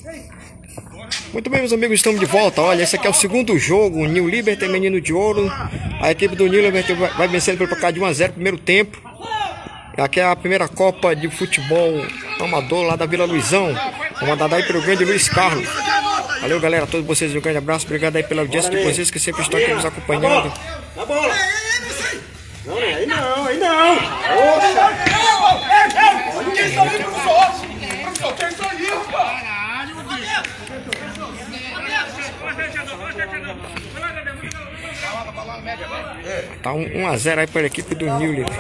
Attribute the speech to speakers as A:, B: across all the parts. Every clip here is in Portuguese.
A: Muito bem, meus amigos, estamos de volta. Olha, esse aqui é o segundo jogo. O New Liberty, Menino de Ouro. A equipe do New Liberty vai vencendo pelo placar de 1 a 0 primeiro tempo. Aqui é a primeira Copa de Futebol Amador lá da Vila Luizão, comandada aí pelo grande Luiz Carlos. Valeu, galera, a todos vocês um grande abraço. Obrigado aí pela audiência de vocês que sempre estão aqui nos acompanhando.
B: Na bola! Não, aí não, aí não! Poxa!
A: Tá 1 a 0 aí para a equipe do New Liberty.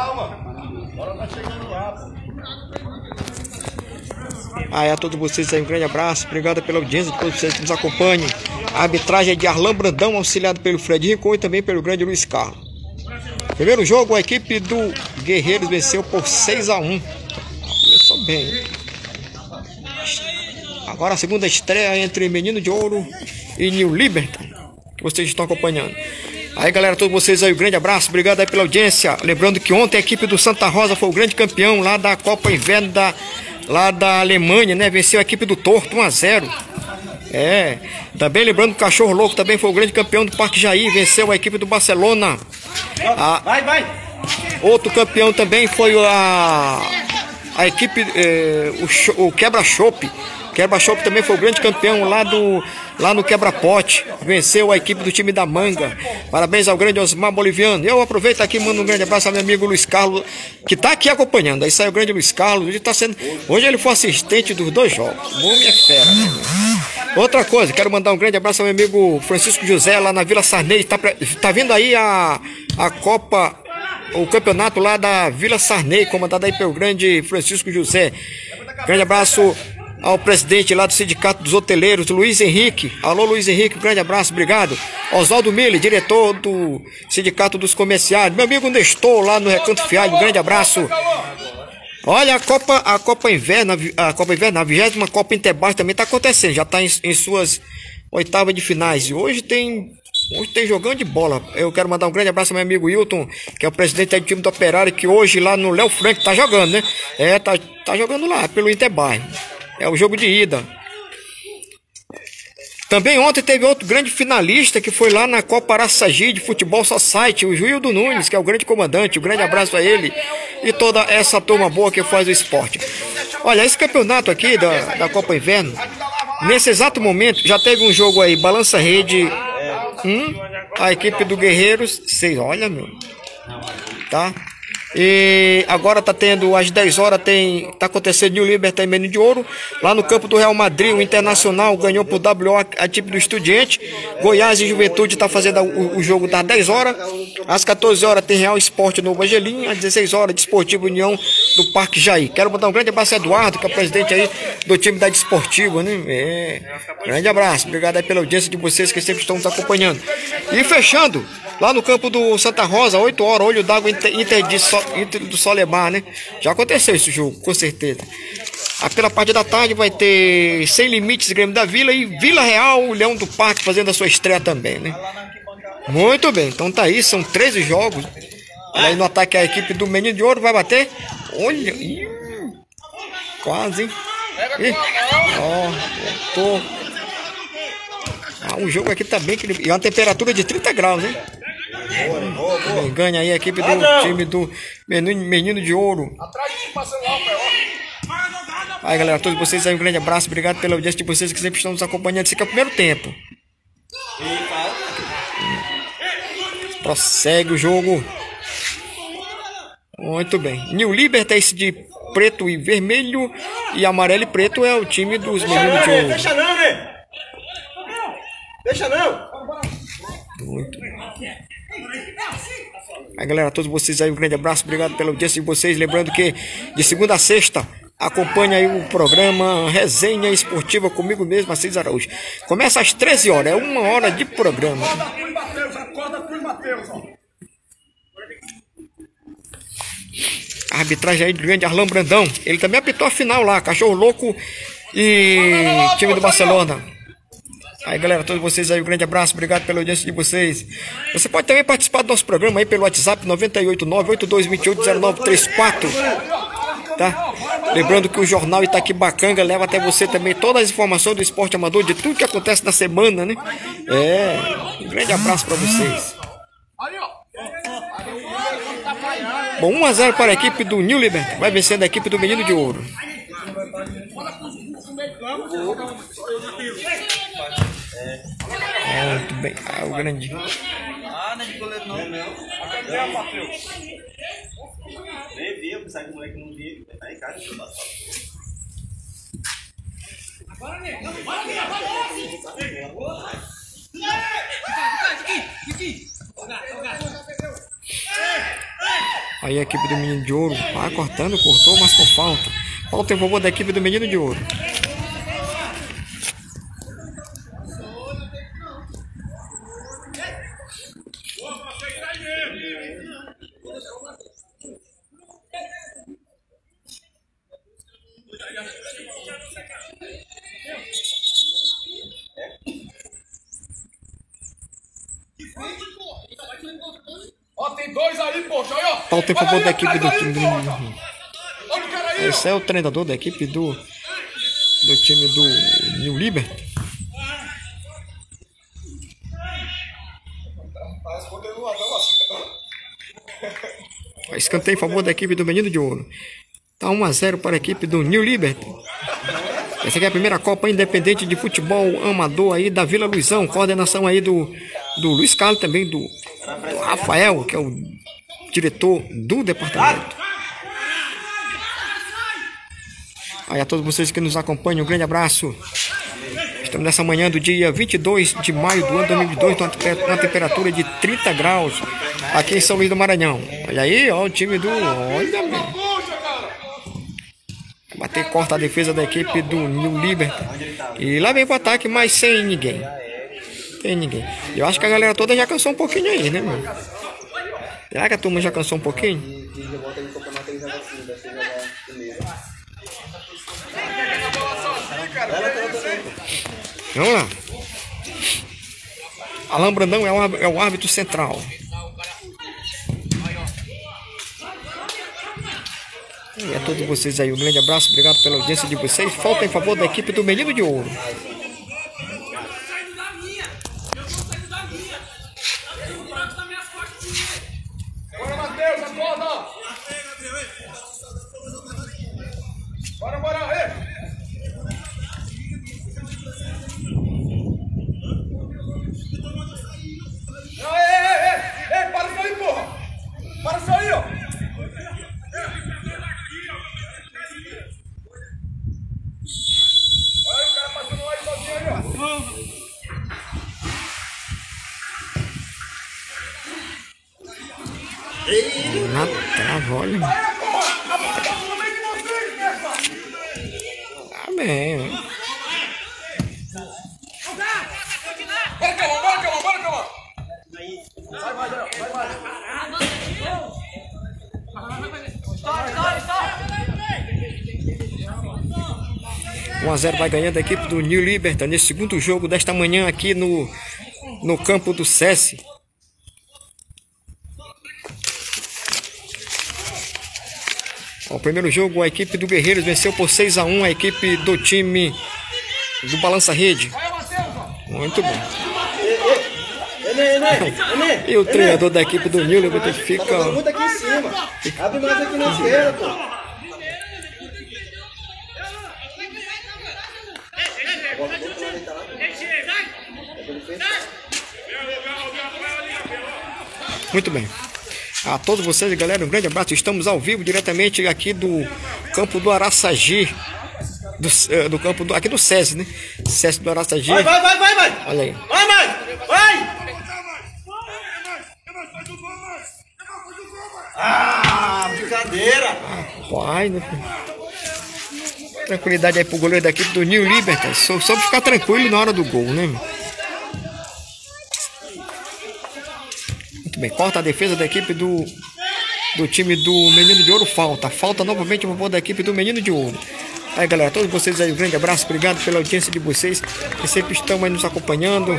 A: Aí a todos vocês aí um grande abraço, obrigado pela audiência de todos vocês que nos acompanham. A arbitragem é de Arlan Brandão, auxiliado pelo Fred Rincon e também pelo grande Luiz Carlos. Primeiro jogo, a equipe do Guerreiros venceu por 6 a 1. Começou bem, hein? Agora a segunda estreia entre Menino de Ouro e New Liberty, que vocês estão acompanhando. Aí, galera, todos vocês aí um grande abraço, obrigado aí pela audiência. Lembrando que ontem a equipe do Santa Rosa foi o grande campeão lá da Copa Inverno lá da Alemanha, né? Venceu a equipe do Torto 1 a 0. Também lembrando que o Cachorro Louco também foi o grande campeão do Parque Jair, venceu a equipe do Barcelona.
B: Vai!
A: Outro campeão também foi a equipe, o Quebra-Chope. Quebra-Chope também foi o grande campeão lá no Quebra-Pote. Venceu a equipe do time da Manga. Parabéns ao grande Osmar Boliviano. Eu aproveito aqui e mando um grande abraço ao meu amigo Luiz Carlos, que está aqui acompanhando. Aí saiu o grande Luiz Carlos. Hoje ele foi assistente dos 2 jogos. Bom, minha fera. Outra coisa, quero mandar um grande abraço ao meu amigo Francisco José, lá na Vila Sarney. Tá vindo aí a Copa, o campeonato lá da Vila Sarney, comandado aí pelo grande Francisco José. Grande abraço ao presidente lá do Sindicato dos Hoteleiros, Luiz Henrique. Alô, Luiz Henrique, um grande abraço, obrigado. Oswaldo Mille, diretor do Sindicato dos Comerciários. Meu amigo Nestor, lá no Recanto Fialho, um grande abraço. Olha, a Copa Inverno, a 20ª Copa Interbaixo também está acontecendo. Já está em suas oitavas de finais. E hoje tem jogando de bola. Eu quero mandar um grande abraço ao meu amigo Wilton, que é o presidente do time do Operário, que hoje lá no Léo Franco tá jogando, né? Tá jogando lá pelo Interbairro. É o jogo de ida. Também ontem teve outro grande finalista que foi lá na Copa Araçagi de Futebol Society, o Juildo Nunes, que é o grande comandante. Um grande abraço a ele e toda essa turma boa que faz o esporte. Olha, esse campeonato aqui da Copa Inverno, nesse exato momento, já teve um jogo aí, Balança Rede 1, a equipe do Guerreiros 6. Olha, meu. Tá? E agora tá tendo às 10 horas, tá acontecendo New Liberty e Menino de Ouro. Lá no campo do Real Madrid, o Internacional ganhou por WO a equipe do Estudiante. Goiás e Juventude tá fazendo o jogo das 10 horas. Às 14 horas tem Real Esporte Novo Angelim. Às 16 horas, Desportivo União do Parque Jair. Quero mandar um grande abraço a Eduardo, que é o presidente aí do time da Desportiva, né? Grande abraço, obrigado aí pela audiência de vocês que sempre estão nos acompanhando. E fechando, lá no campo do Santa Rosa, 8 horas, Olho d'Água Inter do Solemar, né? Já aconteceu esse jogo, com certeza. Pela parte da tarde vai ter Sem Limites, Grêmio da Vila e Vila Real, o Leão do Parque fazendo a sua estreia também, né? Muito bem, então tá aí, são 13 jogos. Aí no ataque a equipe do Menino de Ouro vai bater. Olha, quase, hein? Voltou. O jogo aqui tá bem, e uma temperatura de 30 graus, hein? Ganha aí a equipe do time do Menino de Ouro. Aí, galera, todos vocês aí um grande abraço, obrigado pela audiência de vocês que sempre estão nos acompanhando. Esse aqui é o primeiro tempo. Prossegue o jogo. Muito bem. New Liberty é esse de preto e vermelho, e amarelo e preto é o time dos Meninos de Ouro.
B: Deixa não, né? Deixa não!
A: Muito bem. Aí, galera, todos vocês aí um grande abraço, obrigado pela audiência de vocês. Lembrando que de segunda a sexta acompanha aí o programa Resenha Esportiva comigo mesmo, Assis Araújo. Começa às 13 horas, é 1 hora de programa. A arbitragem aí do grande Arlan Brandão. Ele também apitou a final lá, Cachorro Louco e time do Barcelona. Aí, galera, todos vocês aí um grande abraço, obrigado pela audiência de vocês. Você pode também participar do nosso programa aí pelo WhatsApp 989-8228-0934, tá? Lembrando que o Jornal Itaquibacanga leva até você também todas as informações do esporte amador, de tudo que acontece na semana, né? Um grande abraço para vocês. Bom, 1 a 0 para a equipe do New Liberty. Vai vencendo a equipe do Menino de Ouro. Muito bem. O grande.
B: Não é de goleiro não. Nem vi, eu pensava que o moleque não via. Tá em casa.
A: Aí a equipe do Menino de Ouro vai cortando, cortou, mas com falta. Falta em favor da equipe do Menino de Ouro.
C: Ó, tem 2 aí, poxa, aí, ó.
A: Falta em favor da equipe do time do Menino. Esse é o treinador da equipe do time do New Liberty. Escanteio em favor da equipe do Menino de Ouro. Tá 1 a 0 para a equipe do New Liberty. Essa aqui é a primeira Copa Independente de Futebol Amador aí da Vila Luizão. Coordenação aí do Luiz Carlos, também do Rafael, que é o diretor do departamento. Aí a todos vocês que nos acompanham, um grande abraço. Estamos nessa manhã do dia 22 de maio do ano 2022, uma temperatura de 30 graus aqui em São Luís do Maranhão. Olha aí, ó, o time do... Olha, meu. Bater corta a defesa da equipe do New Liberty. E lá vem pro ataque, mas sem ninguém. Tem ninguém. Eu acho que a galera toda já cansou um pouquinho aí, né, mano? Será que a turma já cansou um pouquinho? Vamos lá. Alain Brandão é o árbitro central. E a todos vocês aí, um grande abraço, obrigado pela audiência de vocês. Falta em favor da equipe do Menino de Ouro.
C: Bora, Matheus, acorda! Bora, bora, ei, para isso aí, porra! Para isso aí, ó! Olha o cara passando lá sozinho aí, ó!
A: Na trava, olha. Amém.
C: Bora, calma! Vai.
A: 1 a 0 vai ganhando a equipe do New Liberty nesse segundo jogo desta manhã aqui no campo do SESI. O primeiro jogo, a equipe do Guerreiros venceu por 6 a 1 a equipe do time do Balança Rede. Muito bom. E o treinador da equipe do New Liberty fica...
B: muito aqui em cima. Abre mais aqui na esquerda, pô.
A: Muito bem. A todos vocês, galera, um grande abraço. Estamos ao vivo diretamente aqui do campo do Araçagi. Do campo aqui do SESI, né? SESI do Araçagi.
B: Vai!
A: Olha aí.
B: Vai! Ah, brincadeira!
A: Vai, né? Tranquilidade aí pro goleiro da equipe do New Liberty. Só ficar tranquilo na hora do gol, né? Muito bem, corta a defesa da equipe do time do Menino de Ouro. Falta novamente a favor da equipe do Menino de Ouro. Aí, galera, todos vocês aí, um grande abraço, obrigado pela audiência de vocês que sempre estão aí nos acompanhando.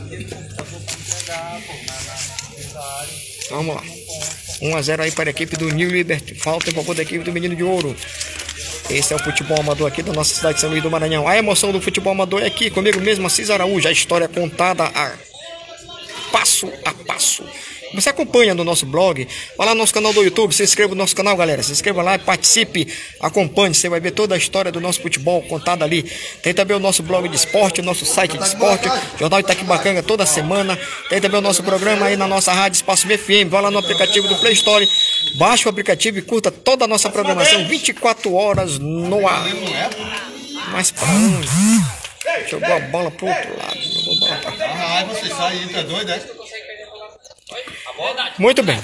A: Vamos lá. 1 a 0 aí para a equipe do New Liberty. Falta em favor da equipe do Menino de Ouro. Esse é o futebol amador aqui da nossa cidade de São Luís do Maranhão. A emoção do futebol amador é aqui comigo mesmo, Assis Araújo. A história contada a passo a passo. Você acompanha no nosso blog, vai lá no nosso canal do YouTube, se inscreva no nosso canal, galera. Se inscreva lá, participe, acompanhe. Você vai ver toda a história do nosso futebol contada ali. Tem também o nosso blog de esporte, o nosso site de esporte, Jornal Itaquibacanga toda semana. Tem também o nosso programa aí na nossa rádio Espaço BFM. Vai lá no aplicativo do Play Store, baixa o aplicativo e curta toda a nossa programação 24 horas no ar. Mas pra onde? Jogou a bola pro outro lado. Jogou a bola pra cá.
B: Ah, você sai aí, tá doido, né?
A: Muito bem.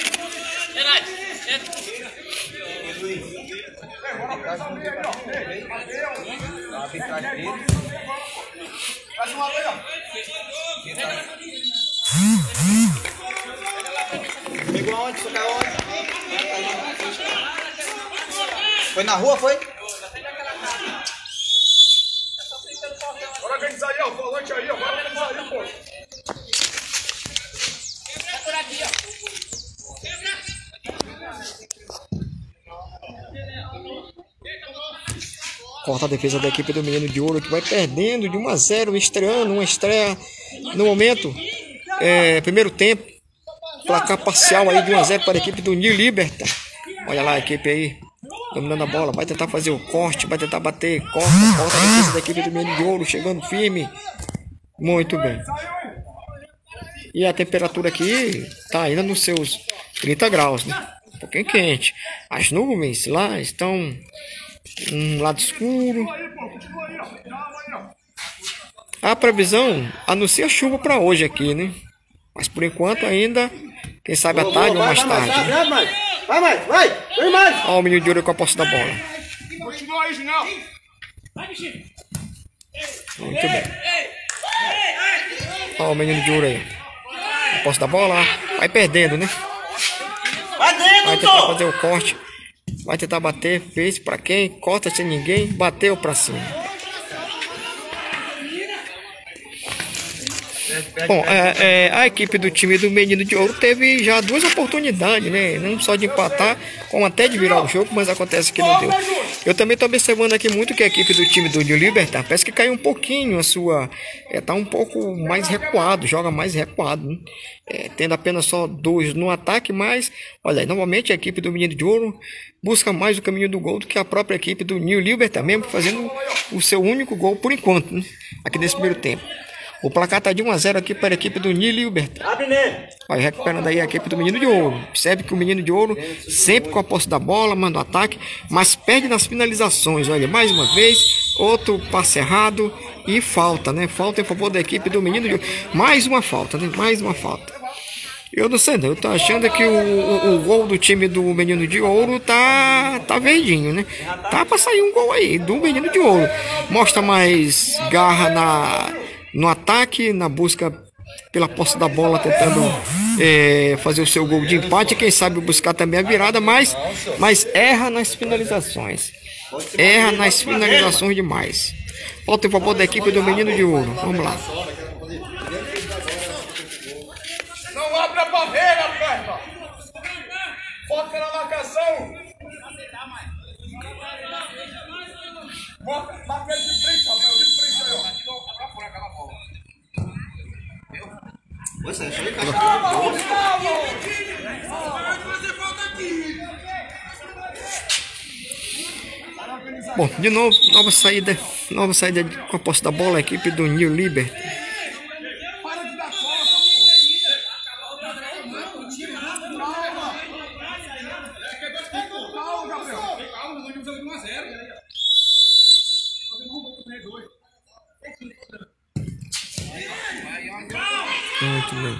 B: Pegou aonde? Você caiu onde? Foi na rua, foi?
C: Bora organizar aí, ó. Volante aí, ó. Bora organizar aí, pô.
A: Corta a defesa da equipe do Menino de Ouro, que vai perdendo de 1 a 0, estreando uma estreia no momento. Primeiro tempo, placar parcial aí de 1 a 0 para a equipe do New Liberty. Olha lá a equipe aí, dominando a bola, vai tentar fazer o corte, vai tentar bater, corta a defesa da equipe do Menino de Ouro, chegando firme. Muito bem. E a temperatura aqui tá ainda nos seus 30 graus, né? Um pouquinho quente. As nuvens lá estão um lado escuro. A previsão anuncia chuva para hoje aqui, né? Mas por enquanto ainda, quem sabe à tarde ou mais tarde.
B: Vai mais, vai! Vem mais!
A: Olha o Menino de Ouro com a posse da bola.
C: Continua aí, Ginal.
A: Muito bem. Olha o Menino de Ouro aí. A posse da bola, vai perdendo, né? Vai tentar fazer o corte. Vai tentar bater, fez pra quem? Corta sem ninguém, bateu pra cima. Bom, a equipe do time do Menino de Ouro teve já 2 oportunidades, né? Não só de empatar, como até de virar o jogo, mas acontece que não deu. Eu também estou observando aqui muito que a equipe do time do New Liberty parece que caiu um pouquinho a sua... tá um pouco mais recuado, joga mais recuado, né? Tendo apenas só 2 no ataque, mas, olha aí, normalmente a equipe do Menino de Ouro busca mais o caminho do gol do que a própria equipe do New Liberty, mesmo fazendo o seu único gol por enquanto, né? Aqui nesse primeiro tempo. O placar está de 1 a 0 aqui para a equipe do New Liberty. Vai recuperando aí a equipe do Menino de Ouro. Percebe que o Menino de Ouro sempre com a posse da bola, manda o ataque, mas perde nas finalizações. Olha, mais uma vez, outro passe errado e falta, né? Falta em favor da equipe do Menino de Ouro. Mais uma falta, né? Mais uma falta. Eu não sei, não. Eu tô achando que o gol do time do Menino de Ouro tá verdinho, né? Tá para sair um gol aí do Menino de Ouro. Mostra mais garra no ataque, na busca pela posse da bola, tentando fazer o seu gol de empate, quem sabe buscar também a virada, mas erra nas finalizações. Erra nas finalizações demais. Falta em favor da equipe do Menino de Ouro. Vamos lá.
C: Não abre a barreira, perna. Foca na marcação. Marca ele de frente, Rafael. De frente aí, ó. Pra fora aquela bola.
A: Bom, de novo, nova saída com a posse da bola, a equipe do New Liberty. Muito bem.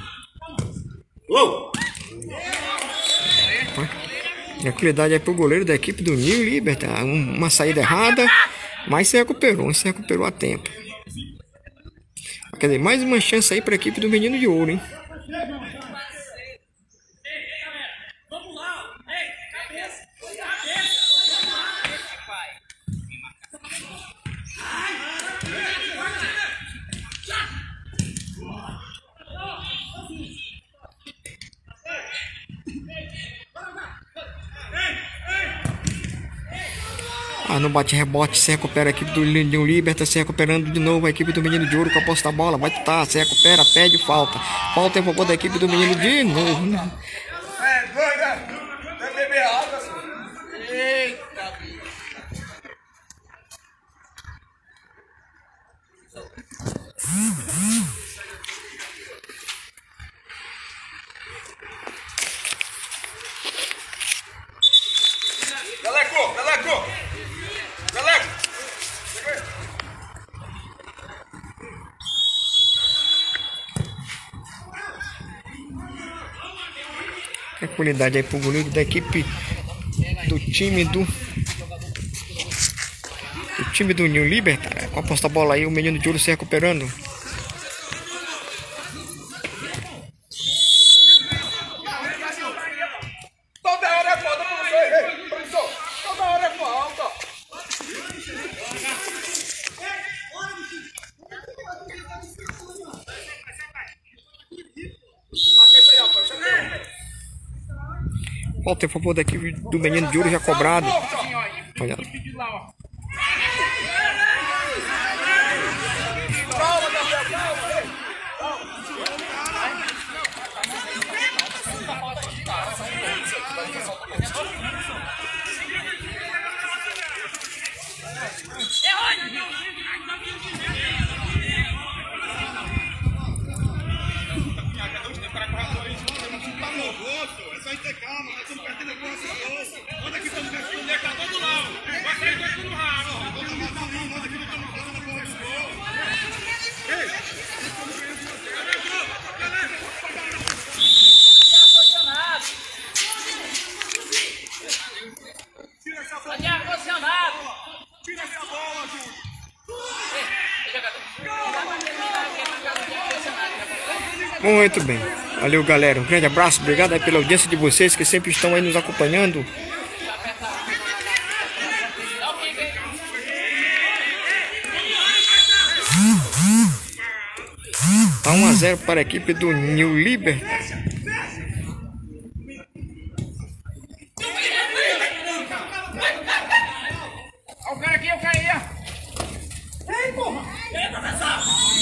A: Tranquilidade aí pro goleiro da equipe do New Liberty. Uma saída errada, mas se recuperou a tempo. Quer dizer, mais uma chance aí para a equipe do Menino de Ouro, hein? Ah, no bate-rebote, se recupera a equipe do New Liberta, se recuperando de novo a equipe do Menino de Ouro com a posse da bola, vai tutar, se recupera, pede falta. Falta em favor da equipe do Menino de novo, né?
C: É doido, vai beber água, senhor. Eita, bicho. Galeco!
A: Tranquilidade aí pro goleiro da equipe do time do New Liberta. Com a posta da bola aí, o Menino de Ouro se recuperando.
C: Toda hora é falta pra você, professor. Toda hora é falta.
A: Falta em favor da equipe do Menino de Ouro já cobrado. Olha. Muito bem, valeu galera, um grande abraço, obrigado aí pela audiência de vocês que sempre estão aí nos acompanhando. Tá 1-0 para a equipe do New Liberta.
C: O cara aqui, o cara aí. Ei, porra! Ei, professor!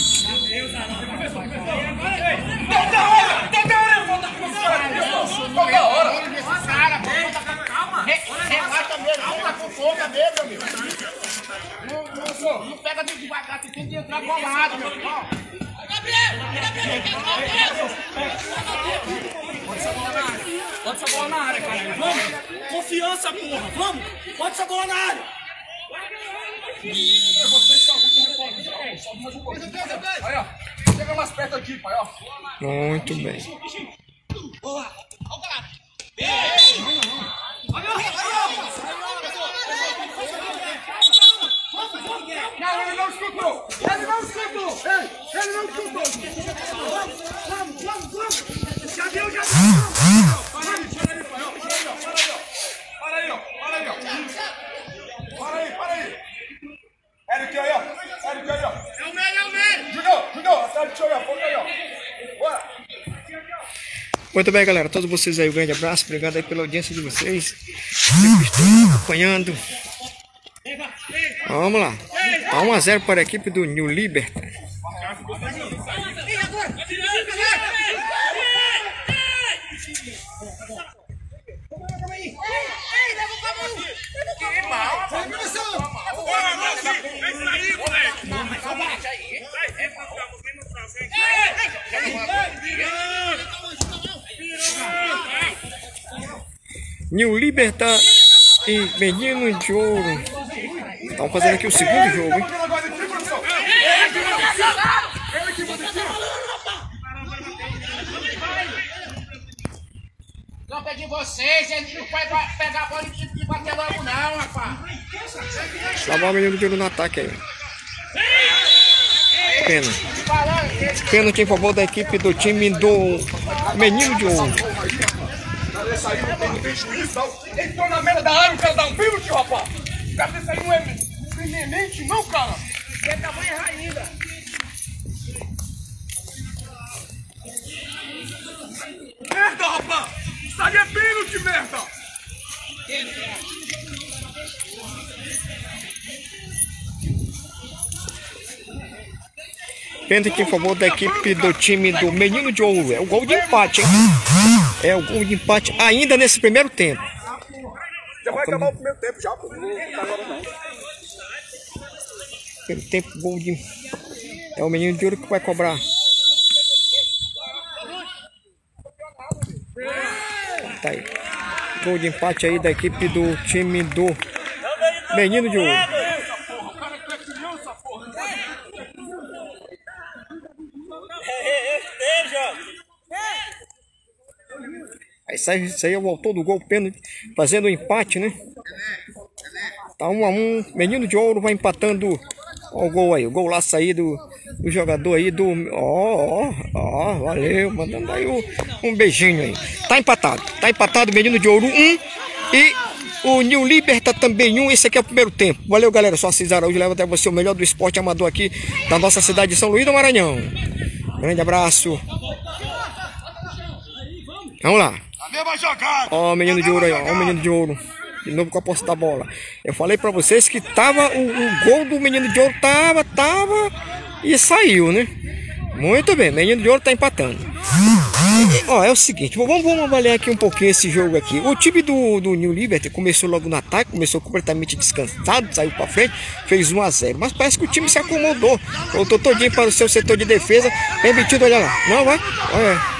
C: Toda hora! Calma! Remata mesmo, alta com força mesmo, meu amigo. Não pega devagar, tu tem que entrar colado, meu irmão. Bota essa bola na área, cara. Vamos! Confiança, porra! Vamos! Bota essa bola na área! Aí, ó. Chega mais perto aqui, pai, ó.
A: Muito bem.
C: Boa! Não, ele não escutou! Ele não escutou! Ele não escutou! Vamos! Já deu! Para aí, ó! Para aí! Eric aí, ó! É o meio! Judão! Atrás do senhor, foca aí, ó! Bora!
A: Muito bem, galera, todos vocês aí, um grande abraço, obrigado aí pela audiência de vocês, sempre estão acompanhando. Vamos lá, tá 1-0 para a equipe do New Liberta. New Liberta e Menino de Ouro estão fazendo aqui o segundo jogo, hein?
C: Não pedi vocês, a gente não pode pegar a bola e bater logo não, rapaz.
A: Lá o Menino de Ouro no ataque aí. Pena. Pênalti em favor da equipe do time do Menino de Ouro.
C: Esse aí não tem juízo, não. Ele entrou na merda da área, o cara dá um pênalti, rapaz. O cara desse aí não é mente, não, cara. Ele tá bem errado ainda. Merda, rapaz. Isso aí é pênalti, merda.
A: Pênalti em favor da equipe do time do Menino de Ouro. É o gol de empate, hein? É o gol de empate ainda nesse primeiro tempo.
B: Já vai acabar o primeiro tempo já, pô. Não tá agora não.
A: Primeiro tempo, gol de... É o Menino de Ouro que vai cobrar. Tá aí. Gol de empate aí da equipe do time do Menino de Ouro. Isso aí voltou do gol pênalti, fazendo o empate, né? Tá 1 a 1. Menino de Ouro vai empatando. Ó o gol aí, o gol lá sair do jogador aí do... Ó, valeu, mandando aí um beijinho aí. Tá empatado, Menino de Ouro 1 e o New Liberta também 1. Esse aqui é o primeiro tempo. Valeu, galera, só Assis Araújo leva até você o melhor do esporte amador aqui da nossa cidade de São Luís do Maranhão. Grande abraço. Vamos lá. Ó o Menino de Ouro aí, ó o Menino de Ouro. De novo com a posse da bola. Eu falei pra vocês que tava o gol do Menino de Ouro tava e saiu, né? Muito bem, Menino de Ouro tá empatando. Ó, é o seguinte, vamos avaliar aqui um pouquinho esse jogo aqui. O time do New Liberty começou logo no ataque, começou completamente descansado, saiu pra frente, fez 1 a 0. Mas parece que o time se acomodou. Voltou todinho para o seu setor de defesa. Permitido, olha lá. Não, vai. Olha.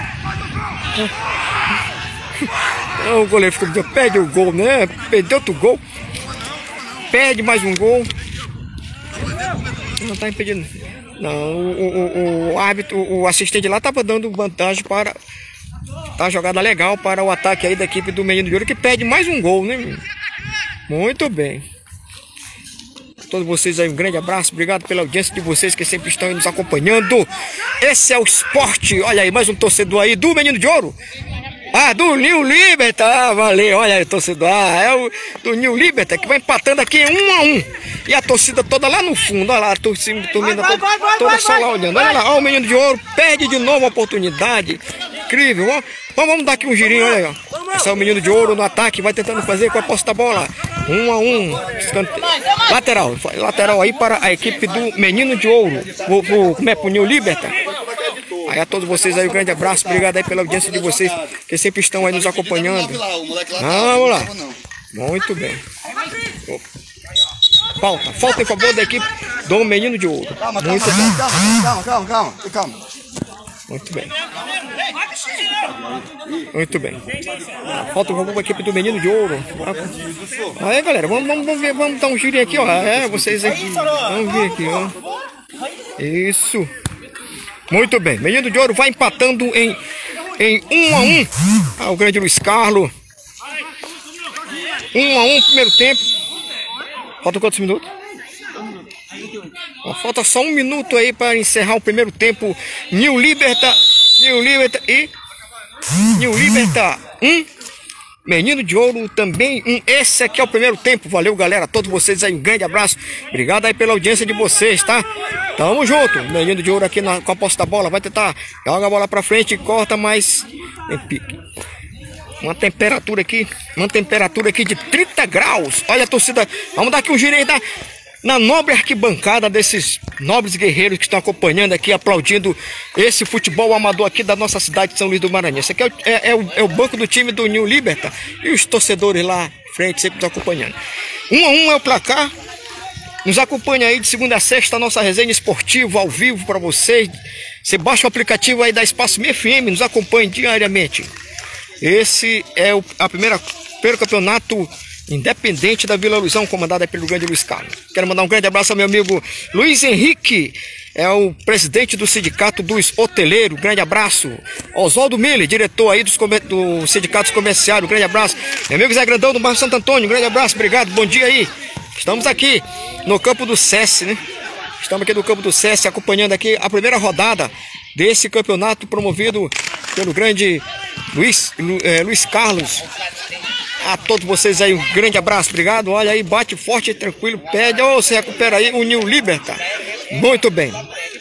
A: O goleiro ficou dizendo, perde o gol, né? Perdeu outro gol. Perde mais um gol. Não tá impedindo. Não, o árbitro, o assistente lá tava dando vantagem para... Tá jogada legal para o ataque aí da equipe do Menino de Ouro, que perde mais um gol, né? Muito bem. Todos vocês aí, um grande abraço. Obrigado pela audiência de vocês que sempre estão aí nos acompanhando. Esse é o esporte. Olha aí, mais um torcedor aí do Menino de Ouro. Ah, do New Liberty, valeu, olha aí, torcedor, é o do New Liberty que vai empatando aqui 1 a 1. E a torcida toda lá no fundo, olha lá, a torcida toda só lá olhando, olha lá, ó, o Menino de Ouro perde de novo a oportunidade, incrível, ó. Vamos dar aqui um girinho, olha aí, ó. Esse é o Menino de Ouro no ataque, vai tentando fazer com a posse da bola, 1 a 1, lateral aí para a equipe do Menino de Ouro, como é, pro New Liberty. Aí a todos vocês aí, um grande abraço, obrigado aí pela audiência de vocês, que sempre estão aí nos acompanhando. Vamos lá. Muito bem. Falta em favor da equipe do Menino de Ouro. Muito bem.
B: Calma.
A: Muito bem. Muito bem. Falta em favor da equipe do Menino de Ouro. Aí, galera, vamos dar um giro aqui, ó. É, vocês aqui. Vamos ver aqui, ó. Isso. Muito bem, Menino de Ouro vai empatando em 1 a 1. Ah, o grande Luiz Carlos. 1 a 1 primeiro tempo. Falta quantos minutos? Falta só 1 minuto aí para encerrar o primeiro tempo. New Liberty 1. Menino de Ouro também 1. Esse aqui é o primeiro tempo. Valeu, galera. Todos vocês aí, um grande abraço. Obrigado aí pela audiência de vocês, tá? Tamo junto. Menino de Ouro aqui com a posse da bola. Vai tentar. Joga a bola pra frente e corta, mas tem pique. Uma temperatura aqui de 30 graus. Olha a torcida. Vamos dar aqui um giro aí na nobre arquibancada desses nobres guerreiros que estão acompanhando aqui, aplaudindo esse futebol amador aqui da nossa cidade de São Luís do Maranhão. Esse aqui é o banco do time do New Liberty e os torcedores lá à frente sempre estão acompanhando. 1 a 1 é o placar. Nos acompanha aí de segunda a sexta a nossa resenha esportiva ao vivo para vocês. Você baixa o aplicativo aí da Espaço FM, nos acompanhe diariamente. Esse é o primeiro campeonato independente da Vila Luizão, comandado pelo grande Luiz Carlos. Quero mandar um grande abraço ao meu amigo Luiz Henrique, é o presidente do Sindicato dos Hoteleiros, grande abraço. Oswaldo Miller, diretor aí do Sindicato Comerciário, grande abraço. Meu amigo Zé Grandão do bairro Santo Antônio, grande abraço, obrigado, bom dia aí. Estamos aqui no campo do SESI, né? Estamos aqui no campo do SESI, acompanhando aqui a primeira rodada desse campeonato promovido pelo grande Luiz Carlos. A todos vocês aí, um grande abraço, obrigado. Olha aí, bate forte e tranquilo, pede, se recupera aí o New Liberty. Muito bem.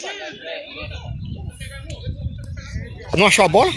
A: Não achou a bola?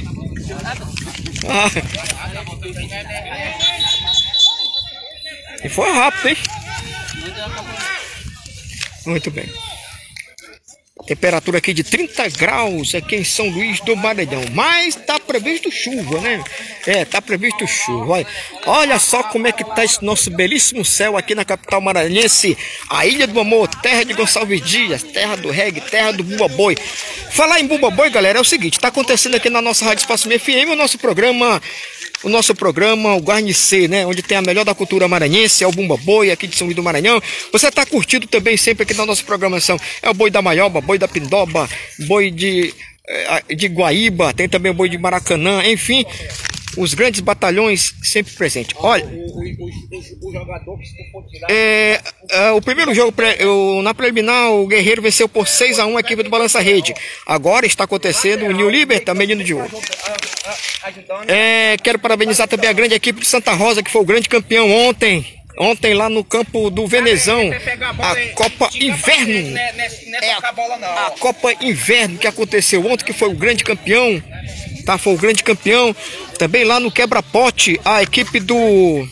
A: E foi rápido, hein? Muito bem. Temperatura aqui de 30 graus aqui em São Luís do Maranhão. Mas tá previsto chuva, né? Tá previsto chuva. Olha só como é que tá esse nosso belíssimo céu aqui na capital maranhense. A Ilha do Amor, terra de Gonçalves Dias, terra do reggae, terra do Bumba Boi. Falar em Bumba Boi, galera, é o seguinte. Tá acontecendo aqui na nossa Rádio Espaço FM o nosso programa, o Guarnicê, né? Onde tem a melhor da cultura maranhense, é o Bumba Boi, aqui de São Luís do Maranhão. Você tá curtindo também sempre aqui na nossa programação. É o boi da Maioba, boi da Pindoba, boi de Guaíba, tem também o boi de Maracanã, enfim, os grandes batalhões sempre presentes. Olha,
C: O jogador que se for tirar...
A: o primeiro jogo, na preliminar, o Guerreiro venceu por 6-1 a equipe do Balança Rede. Agora está acontecendo o New Liberta, menino de ouro. Quero parabenizar também a grande equipe de Santa Rosa, que foi o grande campeão ontem lá no campo do Venezão, a Copa Inverno. A Copa Inverno que aconteceu ontem, que foi o grande campeão, tá? Foi o grande campeão. Também lá no Quebra-Pote, a equipe do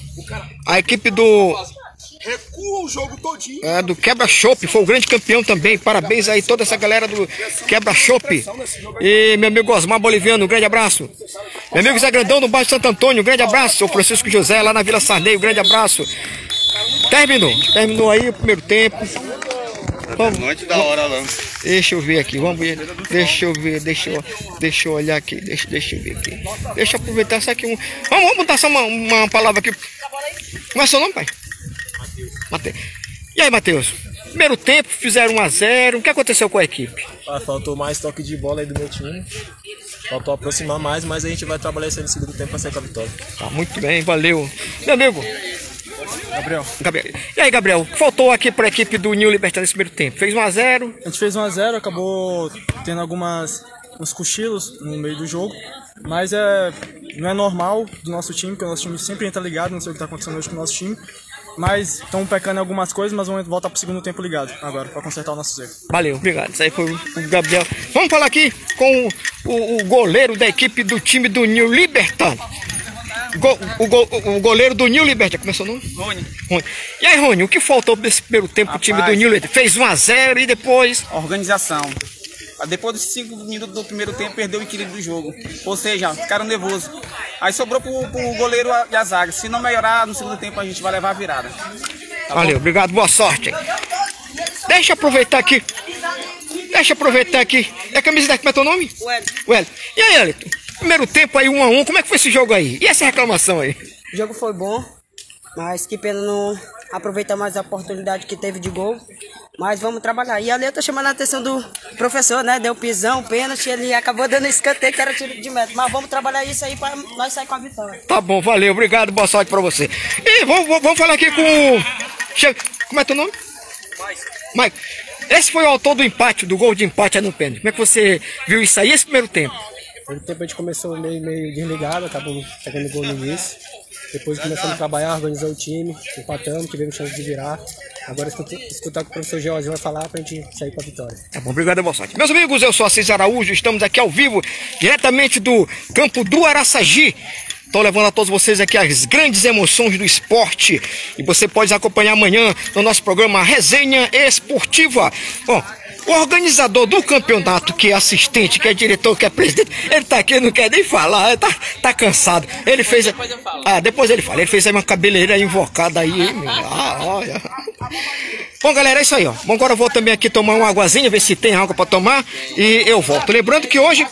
B: recua o jogo todinho.
A: do Quebra-Chopp foi o grande campeão também. Parabéns aí toda essa galera do Quebra-Chopp. E meu amigo Osmar Boliviano, um grande abraço. Meu amigo Zé Grandão do bairro Santo Antônio, um grande abraço. O Francisco José lá na Vila Sarney, um grande abraço. Terminou aí o primeiro tempo.
B: Noite da hora lá.
A: Deixa eu ver aqui, vamos ver. Deixa eu olhar aqui. Deixa eu ver aqui. Deixa eu aproveitar isso aqui. Vamos botar só uma palavra aqui. Como é seu nome, pai? Matheus. E aí, Matheus? Primeiro tempo, fizeram 1-0. O que aconteceu com a equipe?
D: Faltou mais toque de bola aí do meu time. Faltou aproximar mais, mas a gente vai trabalhar isso aí no segundo tempo para sair com a vitória.
A: Tá, muito bem, valeu. Meu amigo.
D: Gabriel.
A: E aí, Gabriel? Faltou aqui para a equipe do New Libertad nesse primeiro tempo. Fez 1-0.
D: A gente fez 1-0, acabou tendo uns cochilos no meio do jogo. Mas não é normal do nosso time, porque o nosso time sempre entra ligado, não sei o que está acontecendo hoje com o nosso time. Mas estão pecando em algumas coisas, mas vamos voltar para o segundo tempo ligado agora, para consertar o nosso erro.
A: Valeu, obrigado. Isso aí foi o Gabriel. Vamos falar aqui com o goleiro da equipe do time do New Libertad. O goleiro do New Libertad, como é seu nome?
E: Rony.
A: E aí, Rony, o que faltou nesse primeiro tempo pro time do New Libertad? Fez 1-0 e depois...
E: Organização. Depois dos 5 minutos do primeiro tempo, perdeu o equilíbrio do jogo. Ou seja, ficaram nervosos. Aí sobrou pro goleiro e a zaga. Se não melhorar, no segundo tempo a gente vai levar a virada. Tá
A: Valeu, bom? Obrigado, boa sorte. Deixa eu aproveitar aqui. É a camisa daqui, como é teu nome? Wellington. E aí, Wellington? Primeiro tempo aí, 1-1. Como é que foi esse jogo aí? E essa reclamação aí?
F: O jogo foi bom, mas que pena não aproveitar mais a oportunidade que teve de gol. Mas vamos trabalhar. E ali eu tô chamando a atenção do professor, né? Deu pisão, pênalti, ele acabou dando escanteio que era tiro de meta. Mas vamos trabalhar isso aí para nós sair com a vitória.
A: Tá bom, valeu, obrigado, boa sorte pra você. E vamos falar aqui com... Como é teu nome? Mike. Esse foi o autor do empate, do gol de empate aí no pênalti. Como é que você viu isso aí, esse primeiro tempo?
D: No primeiro tempo a gente começou meio desligado, acabou pegando gol no início. Depois começamos a trabalhar, organizar o time, empatamos, tivemos chance de virar. Agora escutar o que o professor George vai falar pra gente sair com a vitória.
A: Tá bom, obrigado, boa sorte. Meus amigos, eu sou Assis Araújo, estamos aqui ao vivo, diretamente do campo do Araçagi. Estou levando a todos vocês aqui as grandes emoções do esporte. E você pode acompanhar amanhã no nosso programa Resenha Esportiva. Bom, o organizador do campeonato, que é assistente, que é diretor, que é presidente, ele tá aqui, não quer nem falar, tá cansado. Ele fez... depois ele fala. Ele fez aí uma cabeleireira invocada aí. Olha. Bom, galera, é isso aí, ó. Bom, agora eu vou também aqui tomar uma aguazinha, ver se tem água para tomar. E eu volto. Lembrando que hoje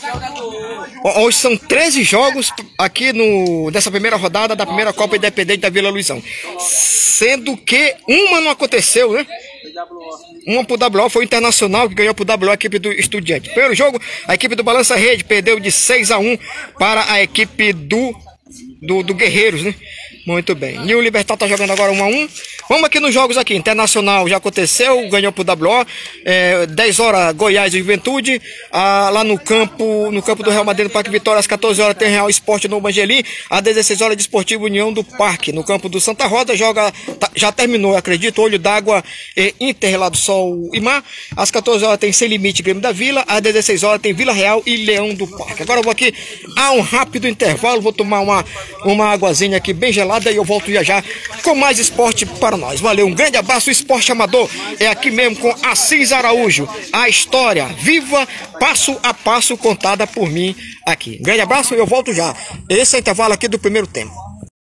A: são 13 jogos aqui dessa primeira rodada da primeira Copa Independente da Vila Luizão. Sendo que uma não aconteceu, né? Uma pro WO foi o Internacional, que ganhou pro WO a equipe do Estudiante. Primeiro jogo, a equipe do Balança Rede perdeu de 6-1 para a equipe do Guerreiros, né? Muito bem. New Libertad tá jogando agora 1-1. Vamos aqui nos jogos aqui. Internacional já aconteceu, ganhou pro WO. 10 horas Goiás e Juventude. Lá no campo do Real Madrid, no Parque Vitória, às 14 horas tem Real Esporte no Bangelim. Às 16 horas Desportivo União do Parque. No campo do Santa Rosa já terminou, eu acredito, Olho d'Água e Inter lá do Sol e Mar. Às 14 horas tem Sem Limite Grêmio da Vila. Às 16 horas tem Vila Real e Leão do Parque. Agora eu vou aqui a um rápido intervalo, vou tomar uma águazinha aqui bem gelada. intervalada e eu volto já com mais esporte para nós. Valeu, um grande abraço. O Esporte Amador é aqui mesmo com Assis Araújo. A história viva, passo a passo, contada por mim aqui. Um grande abraço e eu volto já. Esse é o intervalo aqui do primeiro tempo.